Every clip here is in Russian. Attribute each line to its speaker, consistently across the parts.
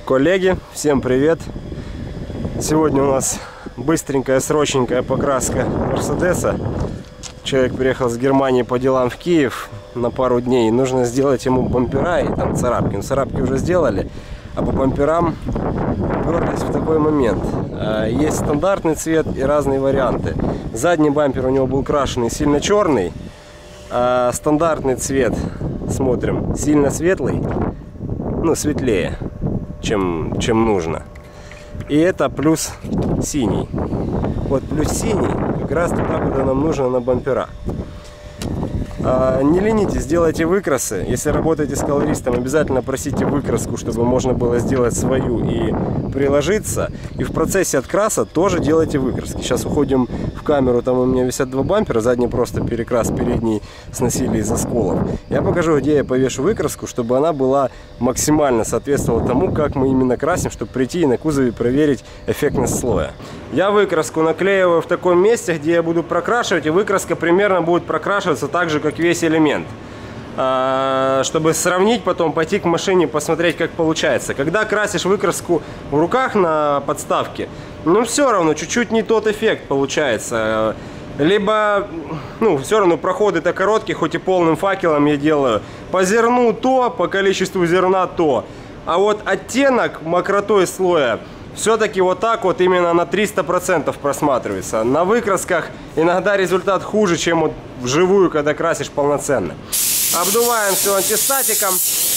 Speaker 1: Коллеги, всем привет! Сегодня у нас быстренькая, срочненькая покраска Мерседеса. Человек приехал с Германии по делам в Киев на пару дней. Нужно сделать ему бампера и там царапки. Но царапки уже сделали, а по бамперам уперлись в такой момент. Есть стандартный цвет и разные варианты. Задний бампер у него был крашеный сильно черный, а стандартный цвет, смотрим, сильно светлый, ну светлее, чем нужно. И это плюс синий. Вот плюс синий как раз туда, куда нам нужно на бампера. Не ленитесь, делайте выкрасы. Если работаете с колористом, обязательно просите выкраску, чтобы можно было сделать свою и приложиться. И в процессе откраса тоже делайте выкраски. Сейчас уходим в камеру, там у меня висят два бампера, задний просто перекрас, передний сносили из осколов. Я покажу, где я повешу выкраску, чтобы она была максимально соответствовала тому, как мы именно красим, чтобы прийти и на кузове проверить эффектность слоя. Я выкраску наклеиваю в таком месте, где я буду прокрашивать, и выкраска примерно будет прокрашиваться так же, как весь элемент, чтобы сравнить, потом пойти к машине, посмотреть, как получается. Когда красишь выкраску в руках на подставке, ну все равно чуть-чуть не тот эффект получается. Либо, ну, все равно проходы-то короткие, хоть и полным факелом я делаю. По зерну то, по количеству зерна то. А вот оттенок мокротой слоя все-таки вот так вот именно на 300% просматривается. На выкрасках иногда результат хуже, чем вот вживую, когда красишь полноценно. Обдуваем все антистатиком.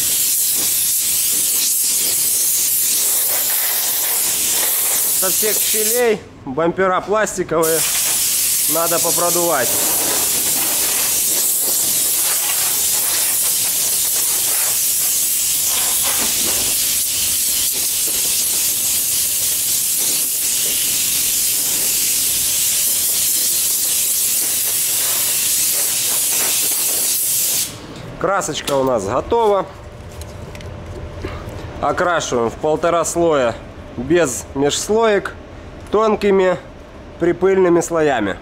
Speaker 1: Со всех щелей бампера пластиковые надо попродувать. Красочка у нас готова. Окрашиваем в 1,5 слоя без межслоек тонкими припыльными слоями.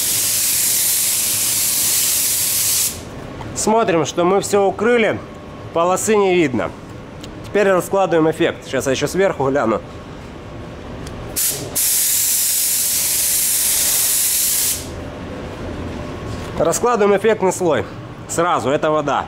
Speaker 1: Смотрим, что мы все укрыли полосы не видно. Теперь раскладываем эффект. Сейчас я еще сверху гляну. Раскладываем эффектный слой. Сразу, это вода.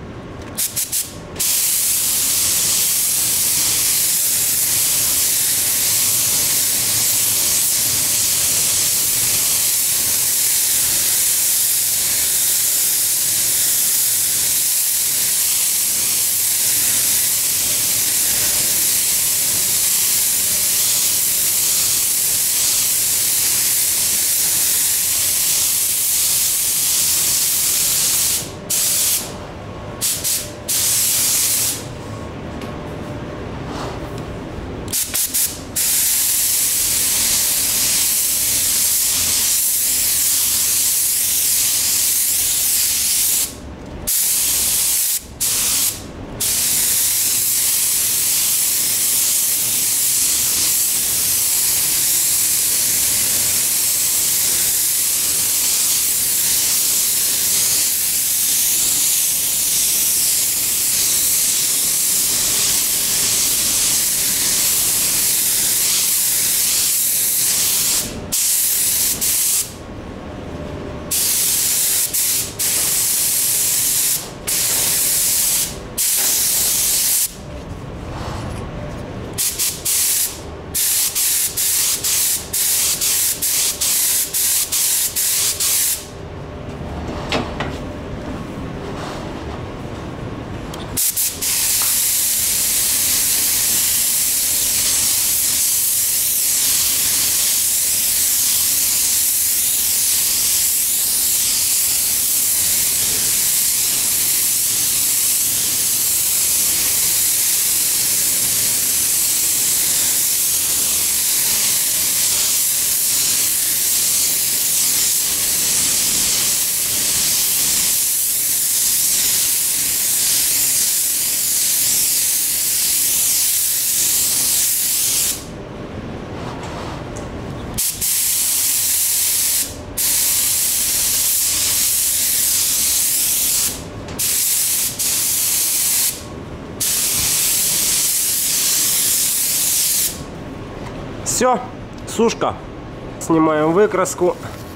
Speaker 1: Все, сушка. Снимаем выкраску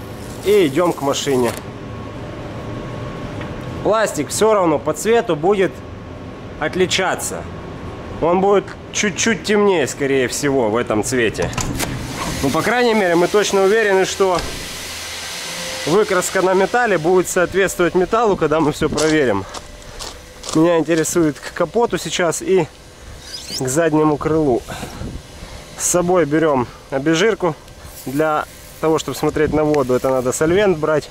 Speaker 1: и идем к машине. Пластик все равно по цвету будет отличаться. Он будет чуть-чуть темнее, скорее всего, в этом цвете. Ну, по крайней мере, мы точно уверены, что выкраска на металле будет соответствовать металлу, когда мы все проверим. Меня интересует к капоту сейчас и к заднему крылу. С собой берем обезжирку. Для того, чтобы смотреть на воду, это надо сольвент брать.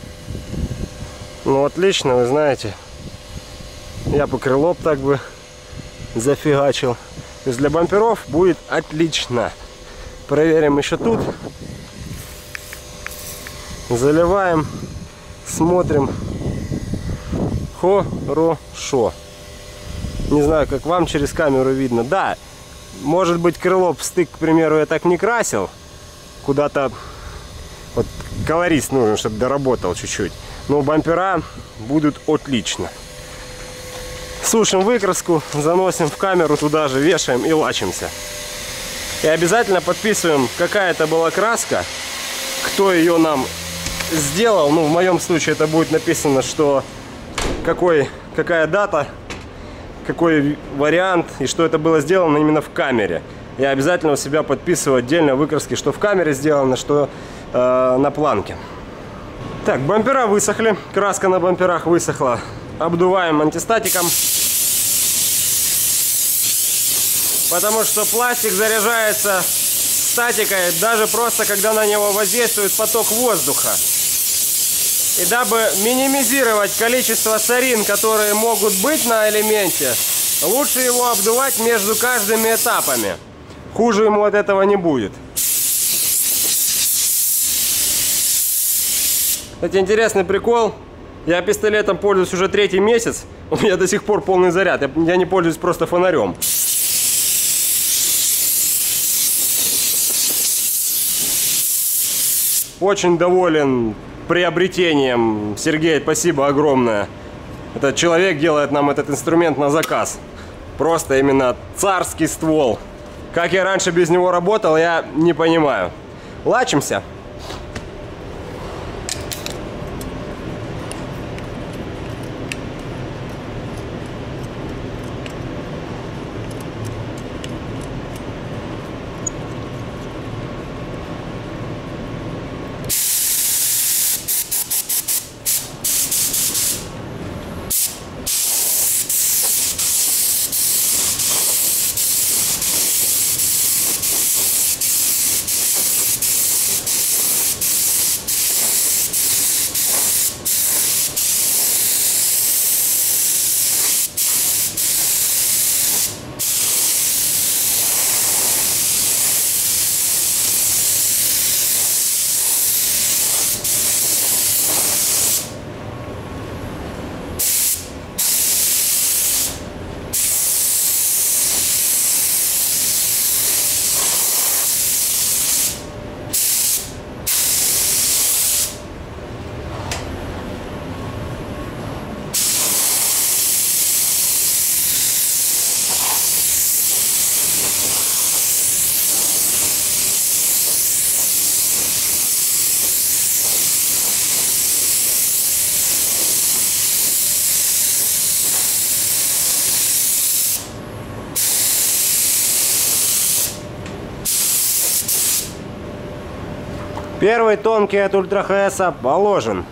Speaker 1: Ну, отлично, вы знаете. Я по крылу так бы зафигачил. То есть для бамперов будет отлично. Проверим еще тут. Заливаем. Смотрим. Хорошо. Не знаю, как вам через камеру видно. Да, может быть, крыло в стык, к примеру, я так не красил. Куда-то вот колорист нужен, чтобы доработал чуть-чуть. Но бампера будут отлично. Сушим выкраску, заносим в камеру, туда же вешаем и лачимся. И обязательно подписываем, какая это была краска, кто ее нам сделал. Ну, в моем случае это будет написано, что какая дата, какой вариант и что это было сделано именно в камере. Я обязательно у себя подписываю отдельно выкраски, что в камере сделано, что на планке. Так, бампера высохли, краска на бамперах высохла. Обдуваем антистатиком. Потому что пластик заряжается статикой даже просто когда на него воздействует поток воздуха. И дабы минимизировать количество сорин, которые могут быть на элементе, лучше его обдувать между каждыми этапами. Хуже ему от этого не будет. Кстати, интересный прикол. Я пистолетом пользуюсь уже 3-й месяц. У меня до сих пор полный заряд. Я не пользуюсь просто фонарем. Очень доволен приобретением. Сергей, спасибо огромное. Этот человек делает нам этот инструмент на заказ. Просто именно царский ствол. Как я раньше без него работал, я не понимаю. Лачимся. Первый тонкий от Ультра ХС положен.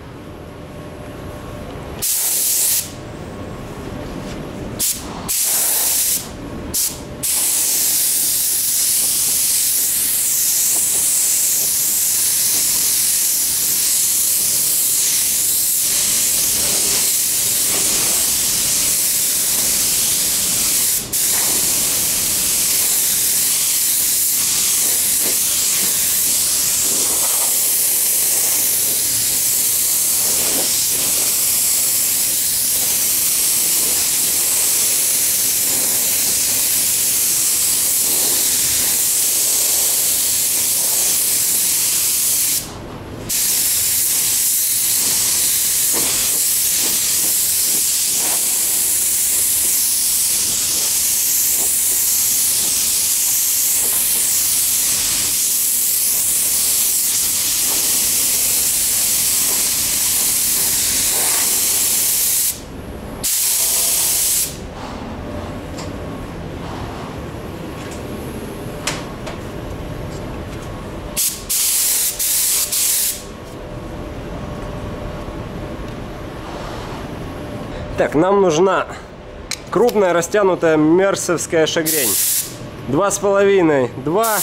Speaker 1: Так, нам нужна крупная растянутая мерсовская шагрень. 2,5, 2,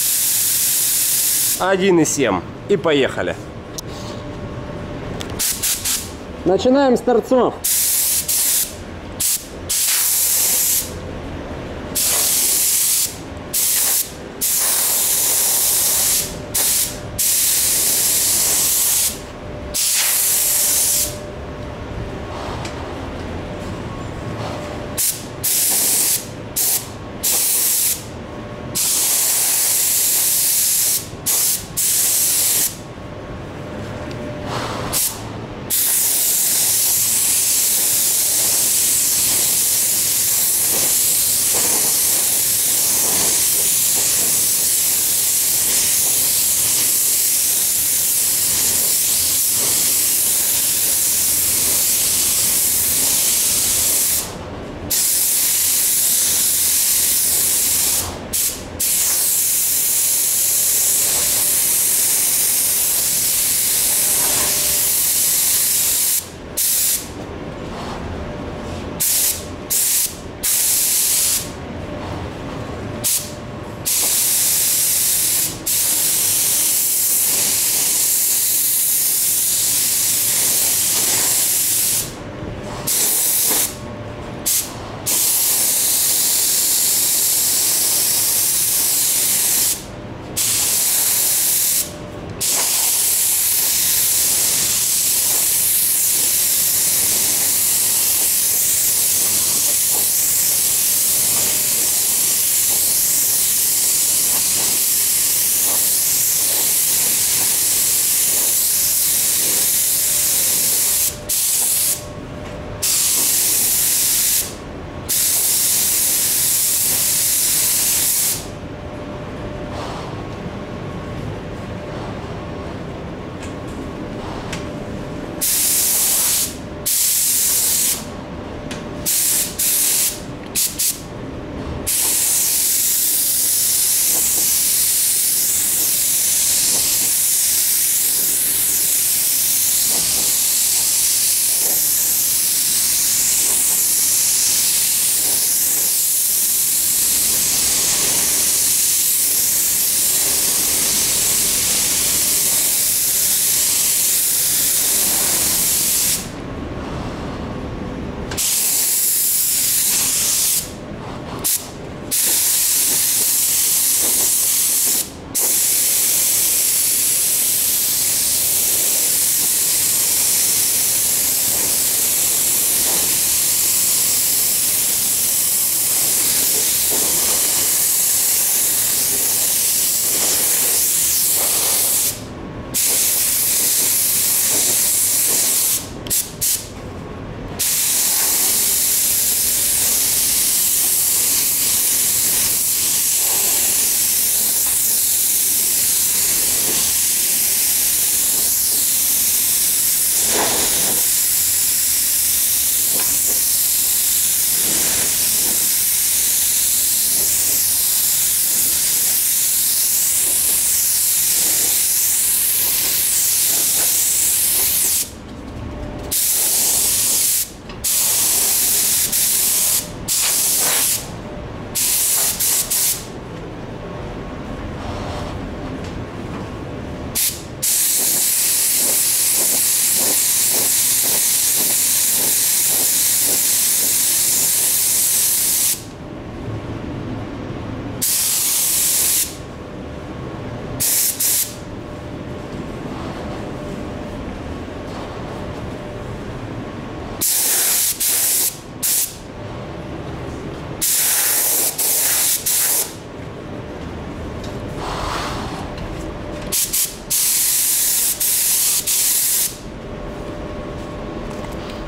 Speaker 1: 1,7. И поехали. Начинаем с торцов.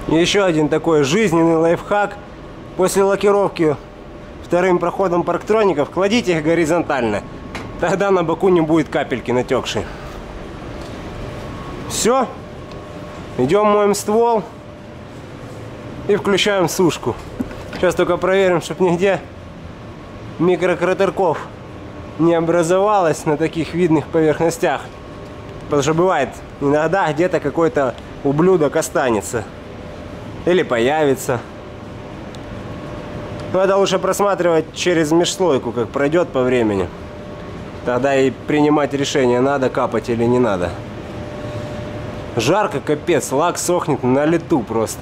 Speaker 1: И еще один такой жизненный лайфхак. После лакировки вторым проходом парктроников кладите их горизонтально. Тогда на боку не будет капельки натекшей. Все. Идем моем ствол. И включаем сушку. Сейчас только проверим, чтобы нигде микрократерков не образовалось на таких видных поверхностях. Потому что бывает, иногда где-то какой-то ублюдок останется. Или появится. Но это лучше просматривать через межслойку, как пройдет по времени. Тогда и принимать решение, надо капать или не надо. Жарко, капец, лак сохнет на лету просто.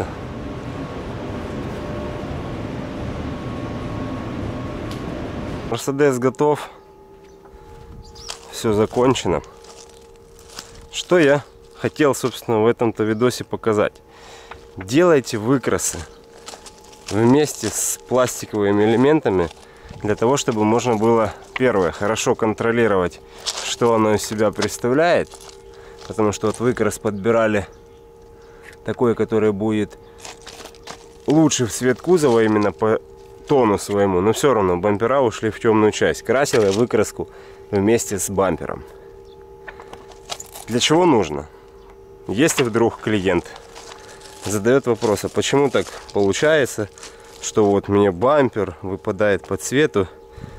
Speaker 1: Мерседес готов. Все закончено. Что я хотел, собственно, в этом-то видосе показать. Делайте выкрасы вместе с пластиковыми элементами для того, чтобы можно было, первое, хорошо контролировать, что оно из себя представляет. Потому что вот выкрас подбирали такой, который будет лучше в цвет кузова именно по тону своему. Но все равно бампера ушли в темную часть. Красил я выкраску вместе с бампером. Для чего нужно? Если вдруг клиент задает вопрос, а почему так получается, что вот мне бампер выпадает по цвету.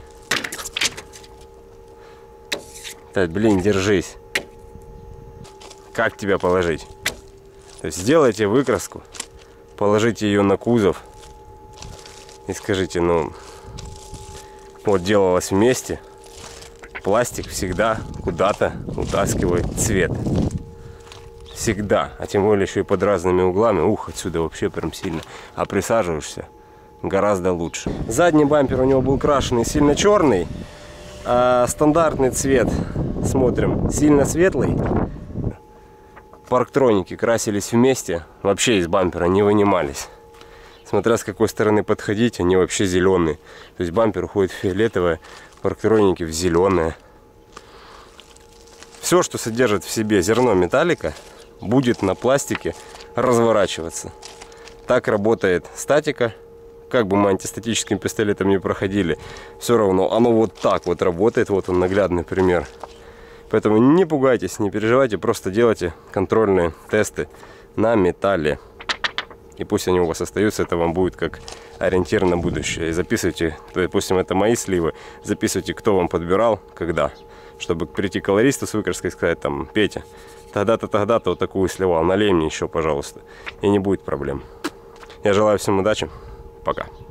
Speaker 1: Так, блин, держись. Как тебя положить? То есть сделайте выкраску, положите ее на кузов и скажите, ну, вот делалось вместе, пластик всегда куда-то утаскивает цвет. Всегда. А тем более еще и под разными углами. Ух, отсюда вообще прям сильно. А присаживаешься гораздо лучше. Задний бампер у него был крашеный сильно черный. А стандартный цвет, смотрим, сильно светлый. Парктроники красились вместе. Вообще из бампера не вынимались. Смотря с какой стороны подходить, они вообще зеленые. То есть бампер уходит в фиолетовое, парктроники в зеленое. Все, что содержит в себе зерно металлика, будет на пластике разворачиваться. Так работает статика. Как бы мы антистатическим пистолетом не проходили, все равно оно вот так вот работает. Вот он, наглядный пример. Поэтому не пугайтесь, не переживайте, просто делайте контрольные тесты на металле. И пусть они у вас остаются, это вам будет как ориентир на будущее. И записывайте, допустим, это мои сливы, записывайте, кто вам подбирал, когда. Чтобы прийти к колористу с выкраской и сказать, там, Петя, тогда-то вот такую сливал, налей мне еще, пожалуйста. И не будет проблем. Я желаю всем удачи. Пока.